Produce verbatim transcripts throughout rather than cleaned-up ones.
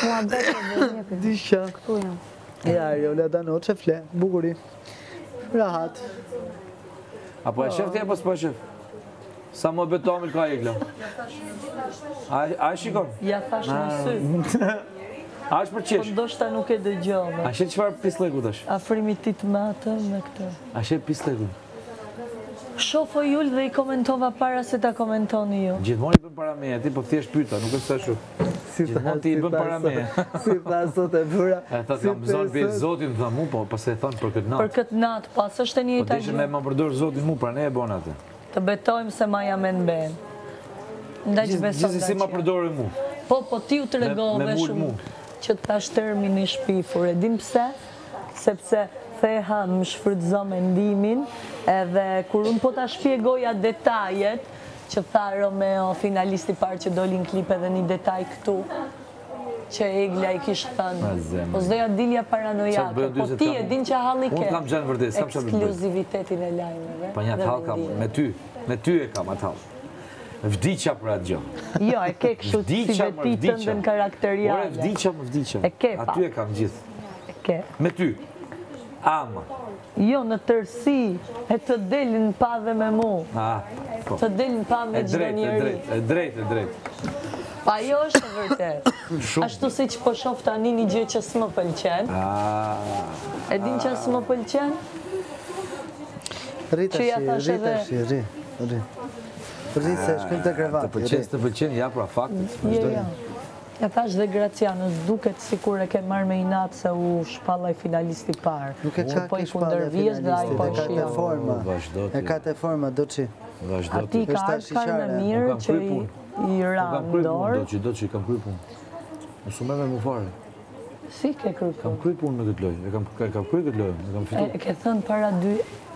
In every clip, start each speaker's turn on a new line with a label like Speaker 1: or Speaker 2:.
Speaker 1: Mua bete dhe njepi.
Speaker 2: Disha.
Speaker 1: Këtu jam.
Speaker 2: Ja, Ariola Danoce, fle, bukuri. Rahat.
Speaker 3: Apo e shef ti apo s'po e shef? Sa më betomil ka Egla? A e shikon?
Speaker 1: Ja thash në sy.
Speaker 3: A është për
Speaker 1: Po
Speaker 3: qesh?
Speaker 1: ndoshta nuk e dëgjove.
Speaker 3: A shet çfarë pisleku tash?
Speaker 1: Afrimi ti të me atë me këtë.
Speaker 3: A shet pisleku?
Speaker 2: Shofo Jul dhe i komentova para se ta komentoni ju.
Speaker 3: Gjithmonë i bën para meje, ti po thjesht pyeta, nuk është ashtu. Gjithmonë ti i bën para meje.
Speaker 2: Si pas sot e bëra.
Speaker 3: E thot kam zonë për Zotin, tha mu, po pas e thon për këtë natë.
Speaker 1: Për këtë natë, pas është e një
Speaker 3: Po dishëm me më përdor Zotin mu, pra ne e bon atë.
Speaker 1: Të betojmë se ma jam e në ben. Ndaj që beson
Speaker 3: Gjithsesi si ma përdori mu.
Speaker 1: Po, po ti u të regove shumë që të tash termin i shpifur. E dim pse? Sepse theha më shfrytëzo mendimin edhe kur unë po ta shpjegoja detajet që tha Romeo, finalisti parë që doli në klip edhe një detaj këtu që Egla i kishë thënë. Po s'doja dilja paranojake, po ti e din që halli ke
Speaker 3: Unë kam gjenë vërdet, s'kam që bëjt.
Speaker 1: Ekskluzivitetin e lajmeve.
Speaker 3: Pa një atë hall kam, me ty, me ty e kam atë hall. Vdiqa për atë gjë.
Speaker 1: Jo, e ke kështu si vetitën dhe në karakteriale.
Speaker 3: Ore, vdiqa më vdiqa.
Speaker 1: E ke pa.
Speaker 3: Aty e kam gjithë.
Speaker 1: E ke.
Speaker 3: Me ty. Ama.
Speaker 1: Jo, në tërsi, e të delin pa dhe me mu.
Speaker 3: Ah, po.
Speaker 1: Të delin pa me gjdo njeri.
Speaker 3: E drejt, e drejt.
Speaker 1: Pa jo është e vërtet. Ashtu si që po shof tani një gjë që s'më pëlqen. E din që s'më pëlqen?
Speaker 2: Rita shi, rita shi, ri, ri. Rri se shkëm të krevati.
Speaker 3: Të pëlqen, të pëlqen, ja pra faktit.
Speaker 1: Jo, jo. Ja thash dhe Gracianës, duket si kur e ke marrë me inatë se u shpallaj finalisti parë.
Speaker 2: Nuk e qa ke shpallaj finalisti, e ka të forma. E ka të forma, do që.
Speaker 1: Ati ka arkar me mirë që i ranë dorë.
Speaker 3: Do që, do që i kam kry punë. Në sume me mu fare.
Speaker 1: Si ke kry punë?
Speaker 3: Kam kry punë me këtë lojë, e kam kry këtë lojë, e kam fitu.
Speaker 1: E ke thënë para dy...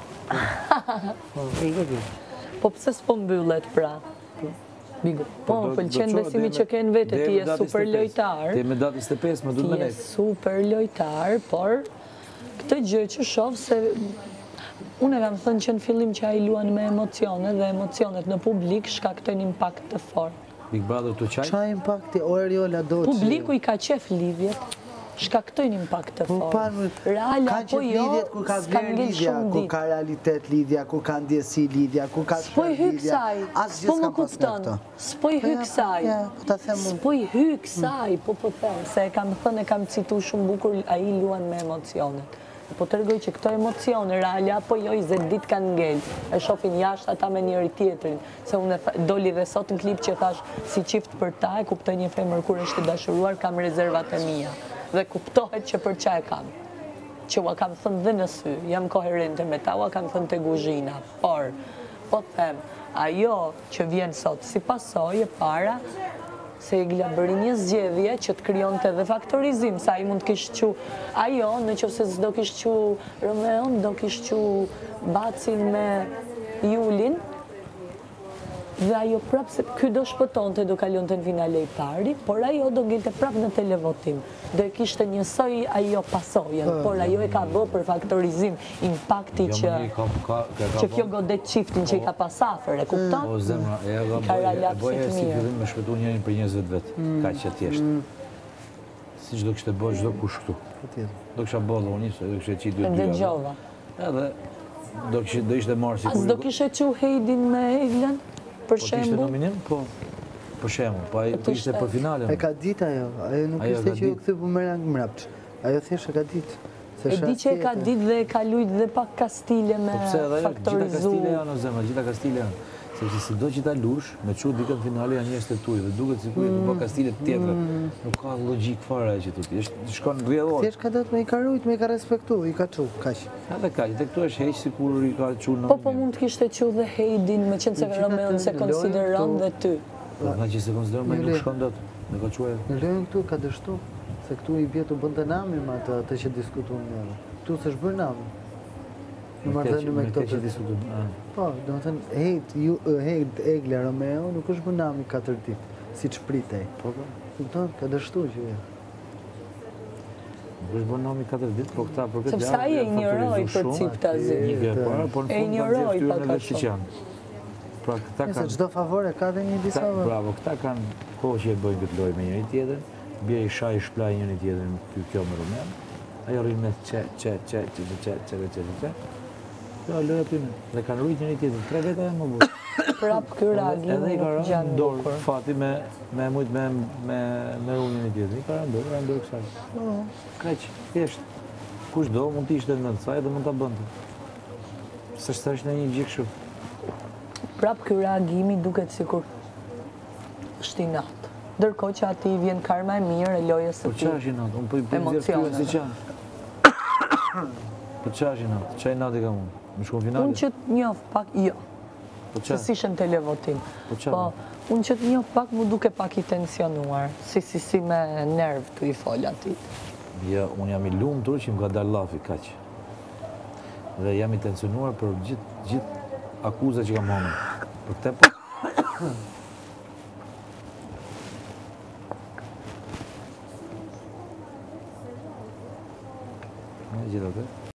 Speaker 1: Po pëse s'po mbyllet pra? Bigo, po më pëlqen besimi që ke në vete, ti je super lojtar.
Speaker 3: Ti me datë njëzet e pesë, me du të me
Speaker 1: Ti je super lojtar, por këtë gjë që shoh se unë e kam thënë që në fillim që a i luan me emocione dhe emocionet në publik shkaktojnë impakt të fort.
Speaker 3: Big Brother të qaj?
Speaker 2: Qa impakti, o Ariola do që...
Speaker 1: Publiku i ka qef lidhjet, shkaktojnë impakt të fort. Reala po jo, s'kan ngell shumë
Speaker 2: ku
Speaker 1: dit.
Speaker 2: ka realitet lidhja, ku ka ndjesi lidhja, ku ka
Speaker 1: S'po i hy kësaj, s'po më kupton, s'po i hy kësaj, s'po i hy kësaj, po po them, se e kam thënë, e kam citu shumë bukur, a i luan me emocionet. Po të rgoj që këto emocione, reala po jo, njëzet dit kanë ngell, e shofin jashtë ata me njëri tjetrin, se unë doli dhe sot në klip që thash si qift për ta, e kuptoj një femër kur është të dashuruar, kam rezervat e mija. Dhe kuptohet që për qa e kam. Që ua kam thënë dhe në sy, jam koherente me ta, ua kam thënë të guzhina. Por, po them, ajo që vjen sot si pasoj e para, se Egla bëri një zgjedhje që të kryon të dhe faktorizim, sa i mund të kishë që ajo, në që se do kishë që Romeon, do kishë që Bacin me Julin, dhe ajo prapë, se kjo do shpëtonte, do kalon të në finale i pari, por ajo do ngelte prapë në televotim. Do e kishte njësoj ajo pasojen, por ajo e ka bë për faktorizim impakti që që kjo godet qiftin që i ka pasafer, e kupton?
Speaker 3: O zemra, e e boja si fillim me shpëtu njërin për njëzvet vetë, ka që tjeshtë. Si që do kështë e bojë gjdo kush këtu. Do kështë a bojë dhe unë njësë, do kështë e qitë dy dy.
Speaker 1: Dhe gjova.
Speaker 3: Edhe, do ishte marë si kur...
Speaker 1: As do kështë e që Hejdin me Eglen? Për shembu?
Speaker 3: Po t'ishte nominim? Po, për shembu, po ajo ishte për finale.
Speaker 2: E ka dit ajo, ajo nuk ishte që ju këthy për mërang mrapç. Ajo thjesht e ka dit.
Speaker 1: E di që e ka dit dhe e ka lujt dhe pak Kastile me faktorizu.
Speaker 3: Gjitha Kastile janë, o zemra, gjitha Kastile janë. Sepse si do që ta lush, me që dikën finale janë njështë të tuj, dhe duket si kujet të bë Kastile të tjetër. Nuk ka logik fare që të ti, shkon rrjedhor.
Speaker 2: Thjesht ka dhët me i ka rujt, me i ka respektu, i ka qu, kaq.
Speaker 3: Edhe kaq, dhe këtu është heq si kur i ka qu në...
Speaker 1: Po, po mund të kishte qu dhe Hejdin, me qenë se Romeon se konsideron dhe ty.
Speaker 3: Po, nga që se konsideron me nuk shkon dot, me ka quaj.
Speaker 2: Në lojën këtu ka dështu, se këtu i bjetu bënd të nami ma të që diskutu në njërë. Këtu se shbër nami. Në mardhënë me këto të diskutu. Po, do më thënë, hejt Egla Romeo nuk është bër nami katër dit, si që pritej. Po, po. Këton, ka dështu që e.
Speaker 3: Nuk është bër nami katër dit, po këta për këtë
Speaker 1: sepse ai e njëroj për cip të zi. E njëroj për ka shumë.
Speaker 3: Pra këta kanë...
Speaker 2: Nëse gjdo favore ka dhe një disa favore.
Speaker 3: Bravo, këta kanë kohë që e bëjnë këtë lojë me njëri tjetër, bje i shaj i shplaj njëni tjetërin kjo kjo me rumen, ajo rrinë me që, që, që, që, që, që, që, që, që, që, kjo lërë aty me, dhe kanë rrujt njëni tjetërin, tre veta e më burë.
Speaker 1: Prap kjo reagimi nuk gjanë
Speaker 3: dorë
Speaker 1: bukur.
Speaker 3: fati me me mujt me me me runin e tjetër. I ka rëndor, rëndor kësaj. Kaq, thjesht. Kush do mund të ishte në saj dhe mund ta bënte. S'është thjesht në një gjë kështu.
Speaker 1: Prap ky reagimi duket sikur është i natë. Ndërkohë që ati vjen karma e mirë e lojës së
Speaker 3: Po çfarë është i natë? Unë po i bëj
Speaker 1: Emocioneve.
Speaker 3: si çan. Po çfarë është i natë? Çaj natë kam unë. Më shkon finale.
Speaker 1: Unë që të njoh pak, jo.
Speaker 3: Po
Speaker 1: Se si shën televotim.
Speaker 3: Po çfarë?
Speaker 1: Po, unë që të njoh pak mu duke pak i tensionuar. Si si si me nerv të i fol atit.
Speaker 3: Ja, unë jam i lumtur që më ka dalë llafi kaq. Dhe jam i tensionuar për gjithë gjithë akuzat që kam marrë. Për këtë po. Në gjithë atë.